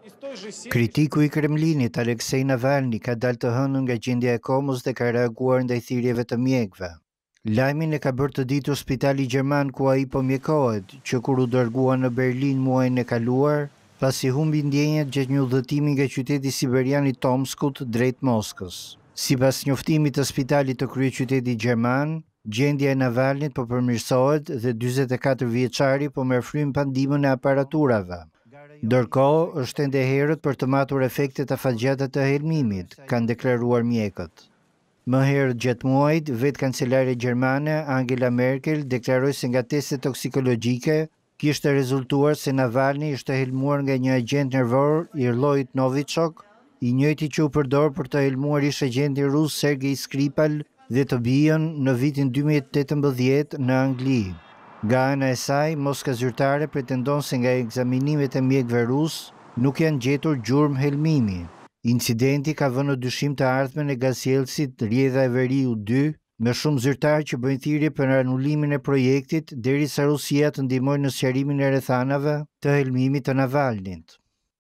Kritiku i Kremlinit, Aleksej Navalny, ka dalë të hënën nga gjendja e komës dhe ka reaguar ndaj thirrjeve të mjekëve. Lajmin e ka bërë të ditur Spitali Gjerman ku ai po mjekohet, që kur u dërgua në Berlin muajin e kaluar, pasi humbi ndjenjat gjatë një udhëtimi nga qyteti siberian i Tomskut drejt Moskës. Sipas njoftimit të spitalit të kryeqytetit gjerman, gjendja e Navalnit po përmirësohet dhe 44 vjeçari po merr frymë pa ndihmën e aparaturave. Ndërkohë, është ende herët për të matur efektet afatgjata të helmimit, kanë deklaruar mjekët. Më herët gjatë muajit, vetë kancelare gjermane Angela Merkel deklaroi se nga testet toksikologjike kishte rezultuar se Navalny ishte helmuar nga një agent nervor i llojit Novichok, i njëjti që u përdor për të helmuar ish agentin rus Sergej Skripal dhe të bijën në vitin 2018 në Angli. Nga ana e saj, Moska zyrtare pretendon se nga ekzaminimet e mjekëve rus nuk janë gjetur gjurmë helmimi. Incidenti ka vënë në dyshim të ardhmen e gasjellësit rrjedha e veriu 2, me shumë zyrtarë që bëjnë thirrje për anullimin e projektit derisa Rusia të ndihmojë në sqarimin e rrethanave të helmimit të Navalnit.